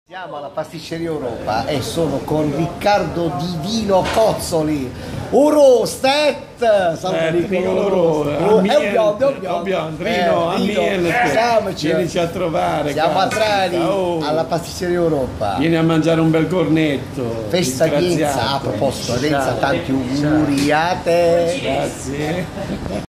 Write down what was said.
Siamo alla Pasticceria Europa e sono con Riccardo Divino Cozzoli. Urostet! Salve Trino, È un biondo. Trino, a miele. Vienici a trovare. Siamo a Trani, Oh. alla Pasticceria Europa. Vieni a mangiare un bel cornetto. Festa di Enza, a proposito, Enza, tanti auguri a te. Grazie.